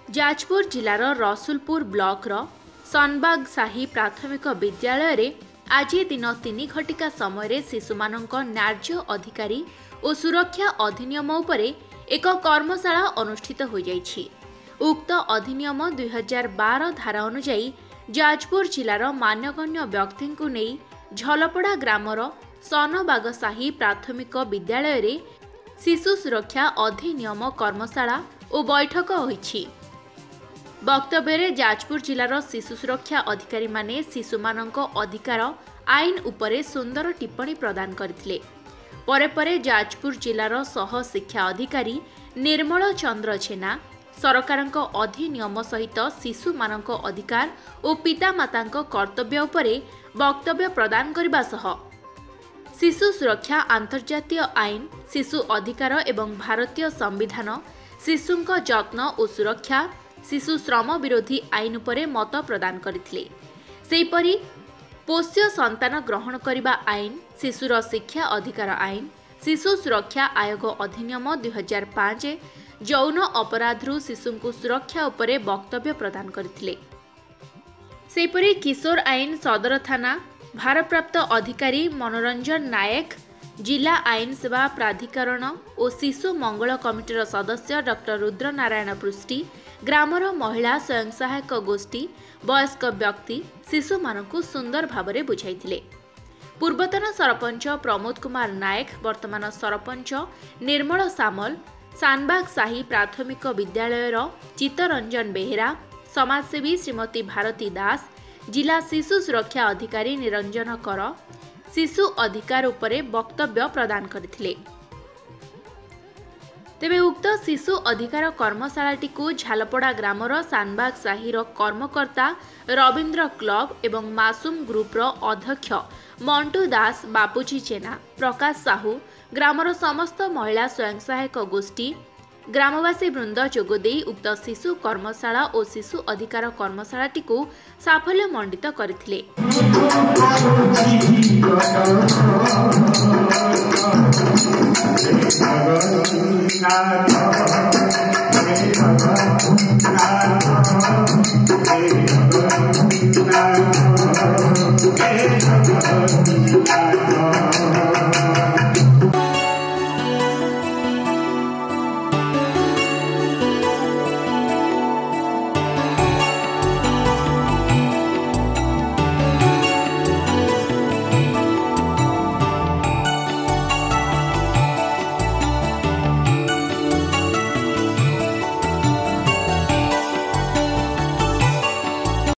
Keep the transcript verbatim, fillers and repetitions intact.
जाजपुर जिलार रसुलपुर ब्लॉक रो सनबाग साही प्राथमिक विद्यालय रे आज दिन तीन घटिका समय शिशुमानक न्याय्य अधिकारी और सुरक्षा अधिनियम उपरे एक कर्मशाला अनुष्ठित हो जाइछि। उक्त अधिनियम दुई हजार बारह धारा अनुसार जाजपुर जिलार मान्यगण्य व्यक्ति को नहीं झलपड़ा ग्रामर सनबाग साही प्राथमिक विद्यालय रे शिशु सुरक्षा अधिनियम कर्मशाला और बैठक होइछि। वक्तव्य जाजपुर जिलार शिशु सुरक्षा अधिकारी माने शिशु मानक अधिकार आईन उपरे सुंदर टिप्पणी प्रदान करथिले। परे परे जाजपुर जिलार सह शिक्षा अधिकारी निर्मल चंद्र जेना सरकारक अधिनियम सहित शिशु मानक अधिकार और पितामातांक कर्तव्य उपरे वक्तव्य प्रदान करबा सह शिशु सुरक्षा अंतर्जातीय आईन शिशु अधिकार एवं भारतीय संविधान शिशुंक जत्न और सुरक्षा शिशु श्रम विरोधी आईन उपरे मत प्रदान करथिले। सेहीपरि पोष्य संतान ग्रहण करबा आईन शिशुर शिक्षा अधिकार आईन शिशु सुरक्षा आयोग अधिनियम दुई हजार पांच यौन अपराधरू शिशुंकु सुरक्षा उपरे वक्तव्य प्रदान करथिले। सेहीपरि किशोर आईन सदर थाना भारप्राप्त अधिकारी मनोरंजन नायक जिला आईन सेवा प्राधिकरण और शिशु मंगल कमिटीर सदस्य डॉक्टर रुद्र नारायण पृष्टि ग्रामर महिला स्वयं सहायक गोष्ठी वयस्क व्यक्ति शिशु मानकु सुंदर भावरे बुझाइथिले। पूर्वतन सरपंच प्रमोद कुमार नायक वर्तमान सरपंच निर्मल सामल सनबाग साही प्राथमिक विद्यालयर चित्तरंजन बेहेरा समाजसेवी श्रीमती भारती दास जिला शिशु सुरक्षा अधिकारी निरंजन कर शिशु अधिकार उपरे वक्तव्य प्रदान करथिले। तेबे उक्त शिशु अधिकार कर्मशालाटी को झालपड़ा ग्रामर सनबाग साहीर कर्मकर्ता रवींद्र क्लब एवं मासूम ग्रुपर अध्यक्ष मंटू दास बापूजी जेना प्रकाश साहू ग्रामर समस्त महिला स्वयं सहायक गोष्ठी ग्रामवासी वृंद जोगदे उक्त शिशु कर्मशाला और शिशु अधिकार कर्मशालाटी को साफल्य मंडित करथिले।